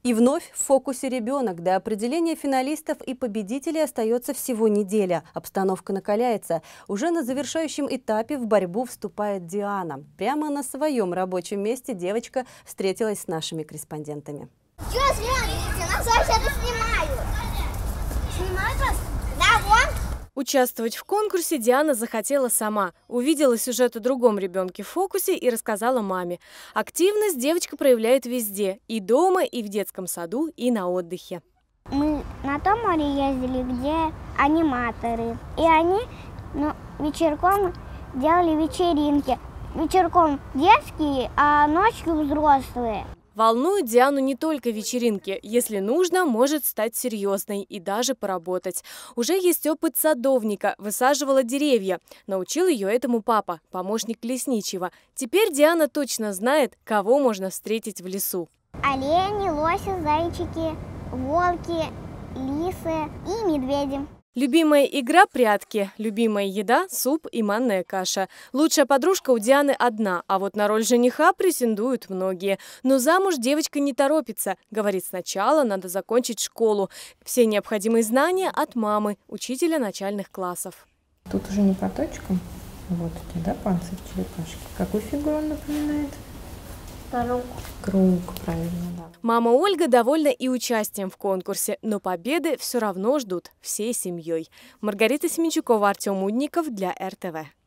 И вновь в фокусе ребенок. До определения финалистов и победителей остается всего неделя. Обстановка накаляется. Уже на завершающем этапе в борьбу вступает Диана. Прямо на своем рабочем месте девочка встретилась с нашими корреспондентами. Что смотрите? Нас вообще-то снимают. Снимают вас? Да, вон. Участвовать в конкурсе Диана захотела сама. Увидела сюжет о другом ребенке в фокусе и рассказала маме. Активность девочка проявляет везде. И дома, и в детском саду, и на отдыхе. Мы на том море ездили, где аниматоры. И они вечерком делали вечеринки. Вечерком детские, а ночью взрослые. Волнует Диану не только вечеринки. Если нужно, может стать серьезной и даже поработать. Уже есть опыт садовника. Высаживала деревья. Научил ее этому папа, помощник лесничего. Теперь Диана точно знает, кого можно встретить в лесу. Олени, лоси, зайчики, волки, лисы и медведи. Любимая игра – прятки, любимая еда – суп и манная каша. Лучшая подружка у Дианы одна, а вот на роль жениха претендуют многие. Но замуж девочка не торопится. Говорит, сначала надо закончить школу. Все необходимые знания от мамы, учителя начальных классов. Тут уже не по точкам. Вот это, да, панцирь черепашки. Какую фигуру он напоминает? Круг. Круг, правильно, да. Мама Ольга довольна и участием в конкурсе, но победы все равно ждут всей семьей. Маргарита Семенчукова, Артем Удников для РТВ.